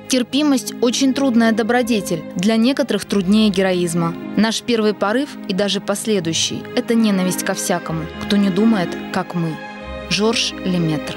Терпимость – очень трудная добродетель, для некоторых труднее героизма. Наш первый порыв и даже последующий – это ненависть ко всякому, кто не думает, как мы. Жорж Леметр.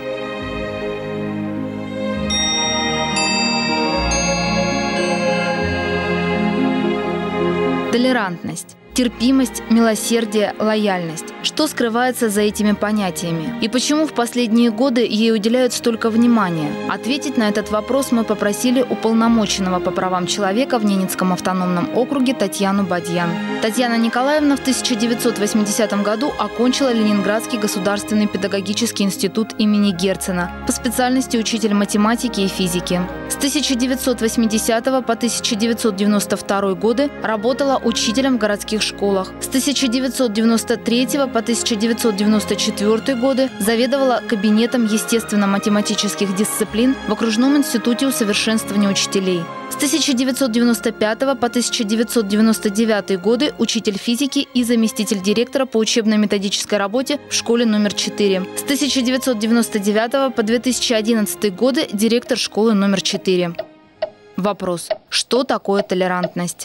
Толерантность. Терпимость, милосердие, лояльность. Что скрывается за этими понятиями? И почему в последние годы ей уделяют столько внимания? Ответить на этот вопрос мы попросили уполномоченного по правам человека в Ненецком автономном округе Татьяну Бадьян. Татьяна Николаевна в 1980 году окончила Ленинградский государственный педагогический институт имени Герцена по специальности учитель математики и физики. С 1980 по 1992 годы работала учителем в городских школах. С 1993 по 1994 годы заведовала кабинетом естественно-математических дисциплин в Окружном институте усовершенствования учителей. С 1995 по 1999 годы учитель физики и заместитель директора по учебно-методической работе в школе номер 4. С 1999 по 2011 годы директор школы номер 4. Вопрос. Что такое толерантность?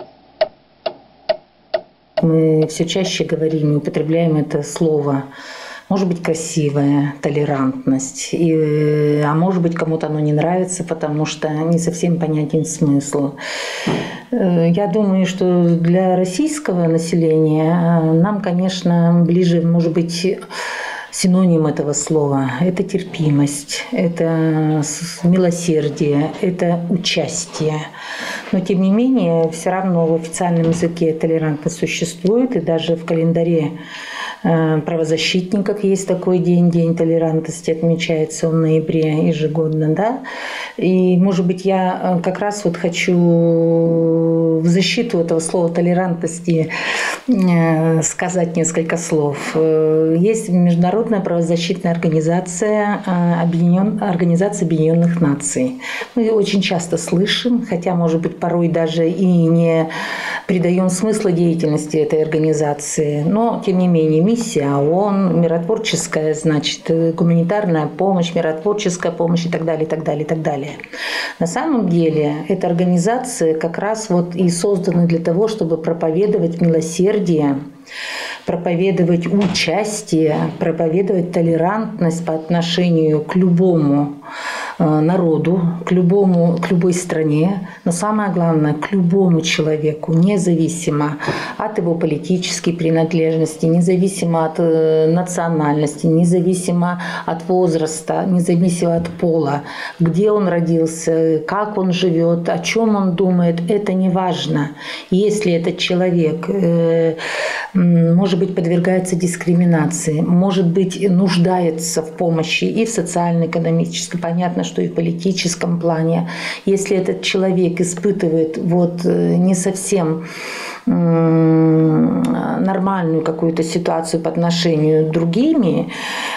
Мы все чаще говорим и употребляем это слово. Может быть, красивая толерантность, а может быть, кому-то оно не нравится, потому что не совсем понятен смысл. Я думаю, что для российского населения нам, конечно, ближе, может быть, синоним этого слова – это терпимость, это милосердие, это участие. Но, тем не менее, все равно в официальном языке толерантность существует, и даже в календаре правозащитников есть такой день, День толерантности, отмечается он в ноябре ежегодно, да. И, может быть, я как раз вот хочу в защиту этого слова толерантности сказать несколько слов. Есть Международная правозащитная организация Организация Объединенных Наций. Мы ее очень часто слышим, хотя, может быть, порой даже и не придаем смысла деятельности этой организации, но, тем не менее, миссия ООН, миротворческая, значит, гуманитарная помощь, миротворческая помощь и так далее, и так далее, и так далее. На самом деле, эта организация как раз вот и создана для того, чтобы проповедовать милосердие, проповедовать участие, проповедовать толерантность по отношению к любому народу, к любой стране, но самое главное, к любому человеку, независимо от его политической принадлежности, независимо от национальности, независимо от возраста, независимо от пола, где он родился, как он живет, о чем он думает, это не важно. Если этот человек, может быть, подвергается дискриминации, может быть, нуждается в помощи и в социально-экономической, понятно, что и в политическом плане. Если этот человек испытывает вот не совсем нормальную какую-то ситуацию по отношению с другими,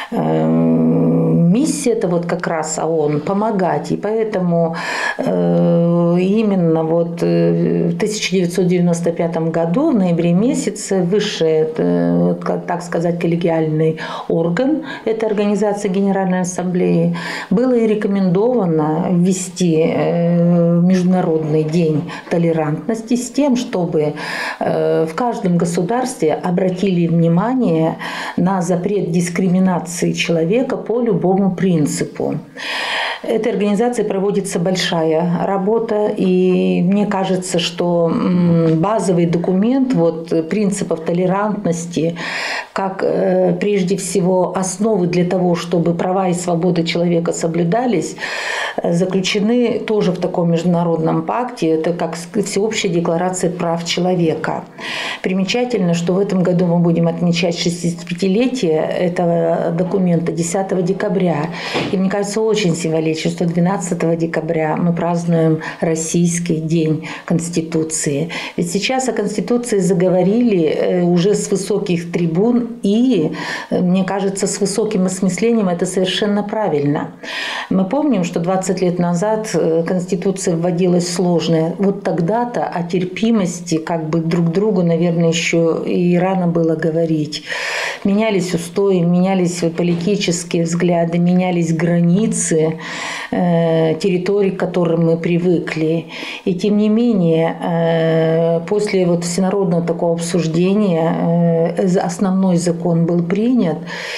миссия это вот как раз ООН помогать. И поэтому именно вот в 1995 году, в ноябре месяце, высший, так сказать, коллегиальный орган этой организации Генеральной Ассамблеи было и рекомендовано ввести Международный день толерантности с тем, чтобы в каждом государстве обратили внимание на запрет дискриминации человека по любому принципу. Этой организацией проводится большая работа, и мне кажется, что базовый документ вот, принципов толерантности, как прежде всего основы для того, чтобы права и свободы человека соблюдались, заключены тоже в таком международном пакте. Это как Всеобщая декларация прав человека. Примечательно, что в этом году мы будем отмечать 65-летие этого документа 10 декабря. И мне кажется, очень символично, что 12 декабря мы празднуем Российский день Конституции. Ведь сейчас о Конституции заговорили уже с высоких трибун, и, мне кажется, с высоким осмыслением это совершенно правильно. Мы помним, что 20 лет назад Конституция вводилась сложная. Вот тогда-то о терпимости как бы друг другу, наверное, еще и рано было говорить. Менялись устои, менялись политические взгляды, менялись границы. территорий, к которым мы привыкли. И тем не менее, после вот всенародного такого обсуждения основной закон был принят.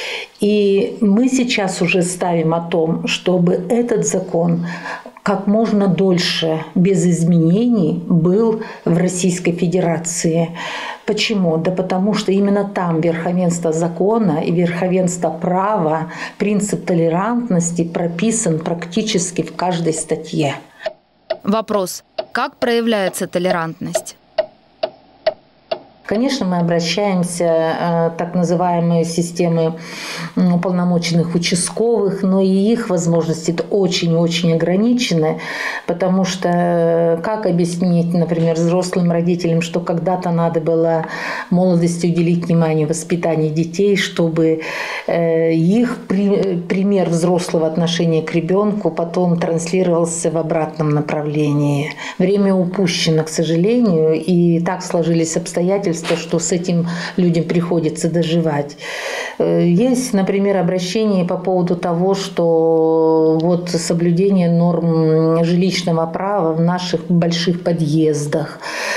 И мы сейчас уже ставим о том, чтобы этот закон как можно дольше, без изменений, был в Российской Федерации. Почему? Да потому что именно там верховенство закона и верховенство права, принцип толерантности прописан практически в каждой статье. Вопрос. Как проявляется толерантность? Конечно, мы обращаемся к так называемой системе уполномоченных участковых, но и их возможности очень-очень ограничены, потому что как объяснить, например, взрослым родителям, что когда-то надо было молодости уделить внимание воспитанию детей, чтобы их пример взрослого отношения к ребенку потом транслировался в обратном направлении. Время упущено, к сожалению, и так сложились обстоятельства, что с этим людям приходится доживать. Есть, например, обращение по поводу того, что вот соблюдение норм жилищного права в наших больших подъездах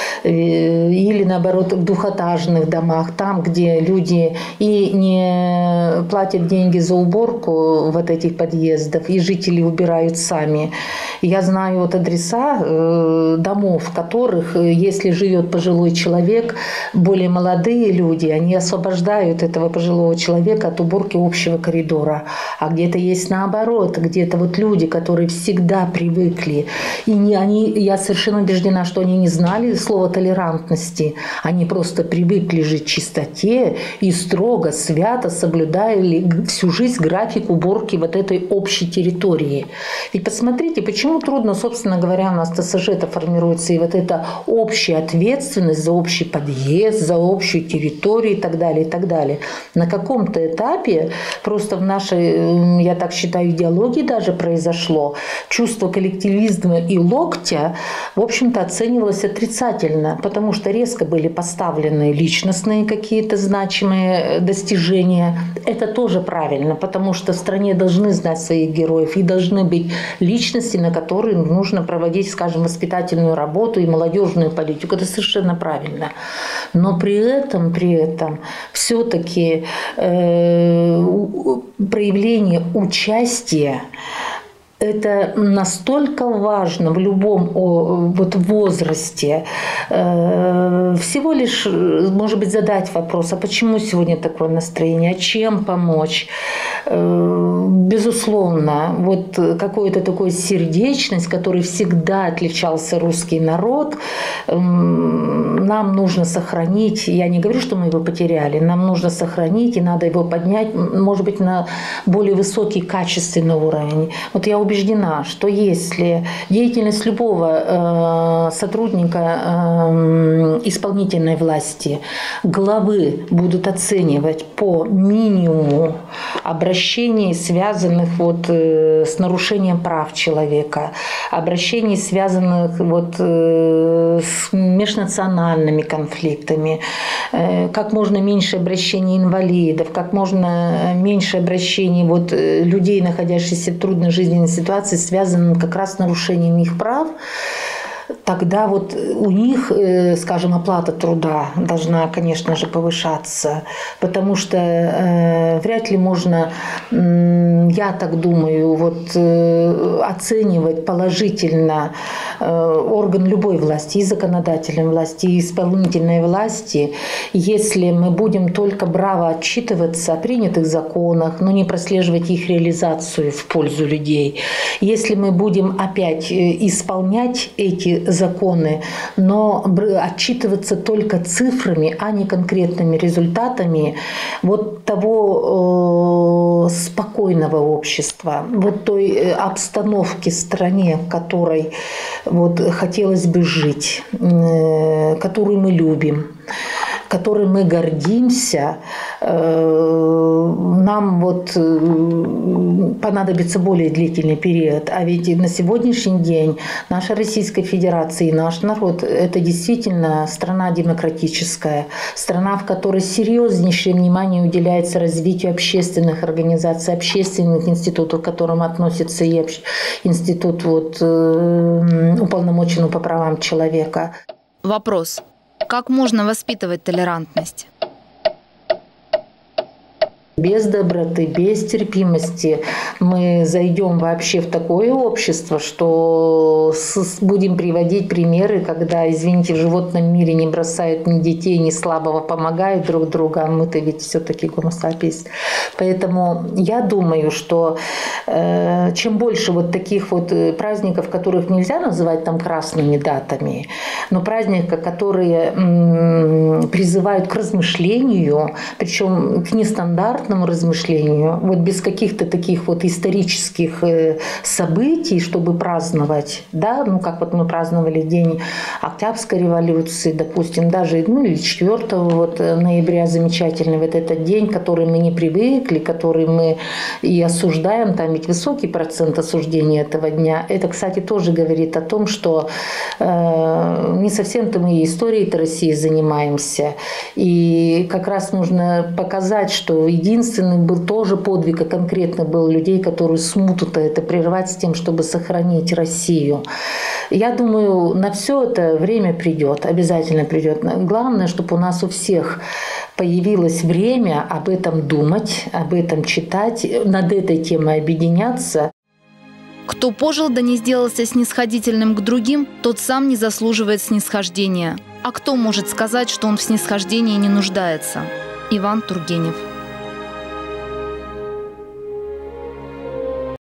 или, наоборот, в двухэтажных домах, там, где люди и не платят деньги за уборку вот этих подъездов, и жители убирают сами. Я знаю вот адреса домов, в которых, если живет пожилой человек, более молодые люди, они освобождают этого пожилого человека от уборки общего коридора. А где-то есть наоборот, где-то вот люди, которые всегда привыкли, и я совершенно убеждена, что они не знали слова толерантности, они просто привыкли жить в чистоте и строго, свято соблюдали всю жизнь график уборки вот этой общей территории. И посмотрите, почему трудно, собственно говоря, у нас ТСЖ это формируется, и вот эта общая ответственность за общий подъезд, за общую территорию и так далее, и так далее. На каком-то этапе просто в нашей, я так считаю, идеологии даже произошло, чувство коллективизма и локтя, в общем-то, оценивалось отрицательно, потому что резко были поставлены личностные какие-то значимые достижения. Это тоже правильно, потому что в стране должны знать своих героев и должны быть личности, на которые нужно проводить, скажем, воспитательную работу и молодежную политику. Это совершенно правильно. Но при этом все-таки проявление участия это настолько важно в любом вот возрасте. Всего лишь, может быть, задать вопрос, а почему сегодня такое настроение, а чем помочь? Безусловно, вот какая-то такая сердечность, которой всегда отличался русский народ, нам нужно сохранить. Я не говорю, что мы его потеряли, нам нужно сохранить, и надо его поднять, может быть, на более высокий качественный уровень. Вот я убеждена, что если деятельность любого сотрудника исполнительной власти, главы будут оценивать по минимуму обращений, связанных вот с нарушением прав человека, обращений, связанных вот с межнациональными конфликтами, как можно меньше обращений инвалидов, как можно меньше обращений вот людей, находящихся в трудной жизненной ситуации, связанных как раз с нарушением их прав, тогда вот у них, скажем, оплата труда должна, конечно же, повышаться, потому что вряд ли можно, я так думаю, вот оценивать положительно орган любой власти, и законодательной власти, и исполнительной власти, если мы будем только браво отчитываться о принятых законах, но не прослеживать их реализацию в пользу людей. Если мы будем опять исполнять эти законы, но отчитываться только цифрами, а не конкретными результатами вот того спокойного общества, вот той обстановки в стране, в которой вот хотелось бы жить, которую мы любим. которой мы гордимся, нам вот понадобится более длительный период. А ведь на сегодняшний день наша Российская Федерация и наш народ – это действительно страна демократическая, страна, в которой серьезнейшее внимание уделяется развитию общественных организаций, общественных институтов, к которым относится и институт уполномоченного по правам человека. Вопрос. Как можно воспитывать толерантность? Без доброты, без терпимости мы зайдем вообще в такое общество, что будем приводить примеры, когда, извините, в животном мире не бросают ни детей, ни слабого, помогают друг другу, а мы-то ведь все-таки гомо сапиенс. Поэтому я думаю, что чем больше вот таких вот праздников, которых нельзя называть там красными датами, но праздников, которые призывают к размышлению, причем к нестандартному размышлению, вот без каких-то таких вот исторических событий, чтобы праздновать, да, ну как вот мы праздновали День Октябрьской революции, допустим, даже, или 4 ноября замечательный вот этот день, который мы не привыкли, который мы и осуждаем, там ведь высокий процент осуждения этого дня. Это, кстати, тоже говорит о том, что не совсем-то мы историей-то России занимаемся, и как раз нужно показать, что единственный был тоже подвиг, а конкретно был людей, которые смуту-то это прервать с тем, чтобы сохранить Россию. Я думаю, на все это время придет, обязательно придет. Главное, чтобы у нас у всех появилось время об этом думать, об этом читать, над этой темой объединяться. Кто пожил да не сделался снисходительным к другим, тот сам не заслуживает снисхождения. А кто может сказать, что он в снисхождении не нуждается? Иван Тургенев.